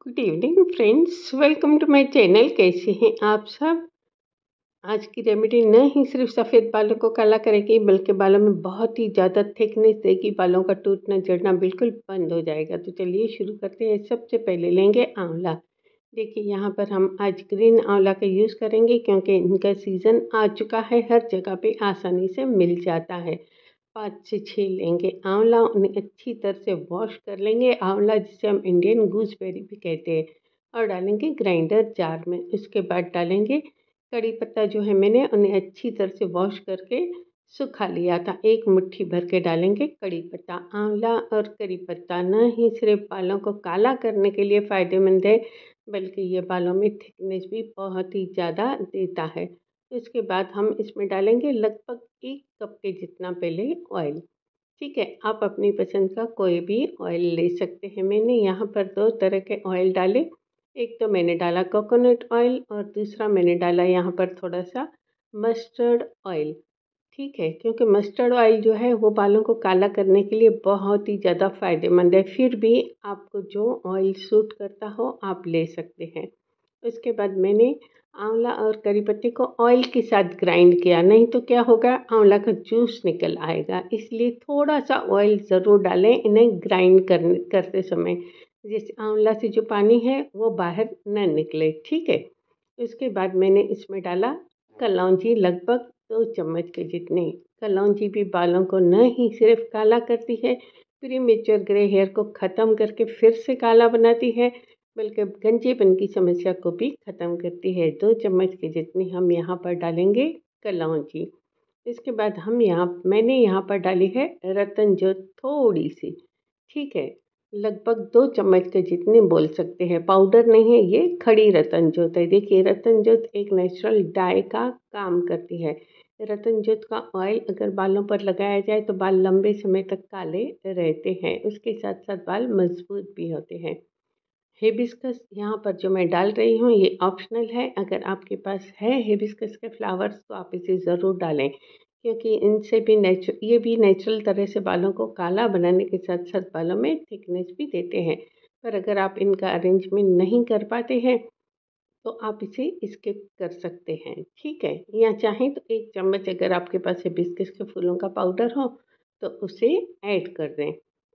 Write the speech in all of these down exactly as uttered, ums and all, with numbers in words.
Good evening friends, welcome to my channel. कैसे हैं आप सब। आज की रेमेडी न ही सिर्फ सफ़ेद बालों को काला करेगी बल्कि बालों में बहुत ही ज़्यादा थिकनेस देगी। बालों का टूटना झड़ना बिल्कुल बंद हो जाएगा। तो चलिए शुरू करते हैं। सबसे पहले लेंगे आंवला। देखिए यहाँ पर हम आज ग्रीन आंवला का यूज़ करेंगे क्योंकि इनका सीज़न आ चुका है। हर जगह पे आसानी से मिल जाता है। पाँच से छः लेंगे आंवला, उन्हें अच्छी तरह से वॉश कर लेंगे। आंवला जिसे हम इंडियन गूसबेरी भी कहते हैं, और डालेंगे ग्राइंडर जार में। उसके बाद डालेंगे कड़ी पत्ता, जो है मैंने उन्हें अच्छी तरह से वॉश करके सुखा लिया था। एक मुट्ठी भर के डालेंगे कड़ी पत्ता। आंवला और कड़ी पत्ता न ही सिर्फ बालों को काला करने के लिए फ़ायदेमंद है बल्कि ये बालों में थिकनेस भी बहुत ही ज़्यादा देता है। इसके बाद हम इसमें डालेंगे लगभग एक कप के जितना पहले ऑयल। ठीक है, आप अपनी पसंद का कोई भी ऑयल ले सकते हैं। मैंने यहाँ पर दो तरह के ऑयल डाले। एक तो मैंने डाला कोकोनट ऑयल और दूसरा मैंने डाला यहाँ पर थोड़ा सा मस्टर्ड ऑयल। ठीक है, क्योंकि मस्टर्ड ऑयल जो है वो बालों को काला करने के लिए बहुत ही ज़्यादा फ़ायदेमंद है। फिर भी आपको जो ऑयल सूट करता हो आप ले सकते हैं। उसके बाद मैंने आंवला और करी पत्ते को ऑयल के साथ ग्राइंड किया, नहीं तो क्या होगा, आंवला का जूस निकल आएगा। इसलिए थोड़ा सा ऑयल ज़रूर डालें इन्हें ग्राइंड करने करते समय, जिससे आंवला से जो पानी है वो बाहर न निकले। ठीक है, उसके बाद मैंने इसमें डाला कलौंजी, लगभग दो चम्मच के जितनी। कलौंजी भी बालों को न ही सिर्फ काला करती है, प्रीमेच्योर ग्रे हेयर को ख़त्म करके फिर से काला बनाती है, बल्कि गंजेपन की समस्या को भी ख़त्म करती है। दो चम्मच के जितनी हम यहाँ पर डालेंगे कलौंजी। इसके बाद हम यहाँ मैंने यहाँ पर डाली है रतन ज्योत थोड़ी सी। ठीक है, लगभग दो चम्मच के जितने बोल सकते हैं। पाउडर नहीं है, ये खड़ी रतन ज्योत है। देखिए रतन ज्योत एक नेचुरल डाई का काम करती है। रतन ज्योत का ऑयल अगर बालों पर लगाया जाए तो बाल लंबे समय तक काले रहते हैं। उसके साथ साथ बाल मजबूत भी होते हैं। हिबिस्कस यहाँ पर जो मैं डाल रही हूँ ये ऑप्शनल है। अगर आपके पास है हिबिस्कस के फ्लावर्स तो आप इसे ज़रूर डालें, क्योंकि इनसे भी नेचु ये भी नेचुरल तरह से बालों को काला बनाने के साथ साथ बालों में थिकनेस भी देते हैं। पर अगर आप इनका अरेंजमेंट नहीं कर पाते हैं तो आप इसे स्किप कर सकते हैं। ठीक है, या चाहें तो एक चम्मच अगर आपके पास हिबिस्कस के फूलों का पाउडर हो तो उसे ऐड कर दें।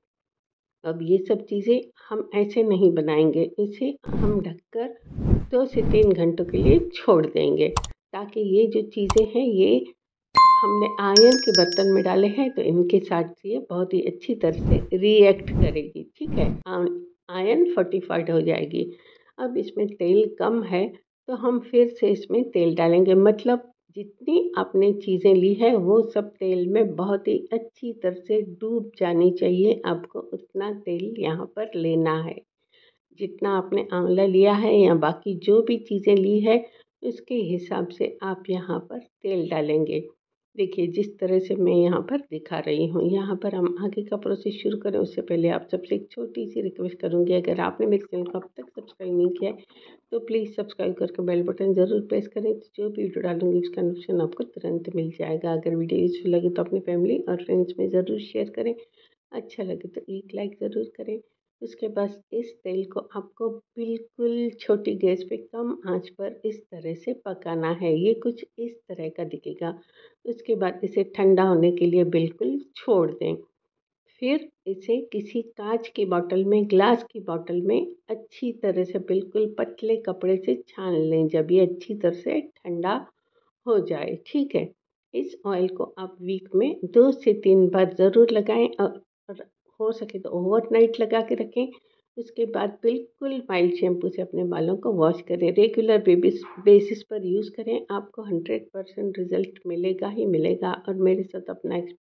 अब ये सब चीज़ें हम ऐसे नहीं बनाएंगे, इसे हम ढककर दो से तीन घंटों के लिए छोड़ देंगे, ताकि ये जो चीज़ें हैं ये हमने आयरन के बर्तन में डाले हैं तो इनके साथ ये बहुत ही अच्छी तरह से रिएक्ट करेगी। ठीक है, आयरन फोर्टिफाइड हो जाएगी। अब इसमें तेल कम है तो हम फिर से इसमें तेल डालेंगे, मतलब जितनी आपने चीज़ें ली है वो सब तेल में बहुत ही अच्छी तरह से डूब जानी चाहिए। आपको उतना तेल यहाँ पर लेना है जितना आपने आंवला लिया है या बाकी जो भी चीज़ें ली है उसके हिसाब से आप यहाँ पर तेल डालेंगे। देखिए जिस तरह से मैं यहाँ पर दिखा रही हूँ। यहाँ पर हम आगे का प्रोसेस शुरू करें उससे पहले आप सबसे एक छोटी सी रिक्वेस्ट करूँगी, अगर आपने मेरे चैनल को अब तक सब्सक्राइब नहीं किया है तो प्लीज़ सब्सक्राइब करके बेल बटन ज़रूर प्रेस करें, तो जो भी वीडियो डालूंगी उसका नोटिफिकेशन आपको तुरंत मिल जाएगा। अगर वीडियो यूजफुल लगे तो अपनी फैमिली और फ्रेंड्स में ज़रूर शेयर करें। अच्छा लगे तो एक लाइक ज़रूर करें। उसके बाद इस तेल को आपको बिल्कुल छोटी गैस पे कम आंच पर इस तरह से पकाना है। ये कुछ इस तरह का दिखेगा। उसके बाद इसे ठंडा होने के लिए बिल्कुल छोड़ दें। फिर इसे किसी कांच की बॉटल में, ग्लास की बॉटल में अच्छी तरह से बिल्कुल पतले कपड़े से छान लें जब ये अच्छी तरह से ठंडा हो जाए। ठीक है, इस ऑयल को आप वीक में दो से तीन बार ज़रूर लगाएं और और हो सके तो ओवरनाइट लगा के रखें। उसके बाद बिल्कुल माइल्ड शैम्पू से अपने बालों को वॉश करें। रेगुलर बेबिस बेसिस पर यूज़ करें, आपको हंड्रेड परसेंट रिजल्ट मिलेगा ही मिलेगा। और मेरे साथ अपना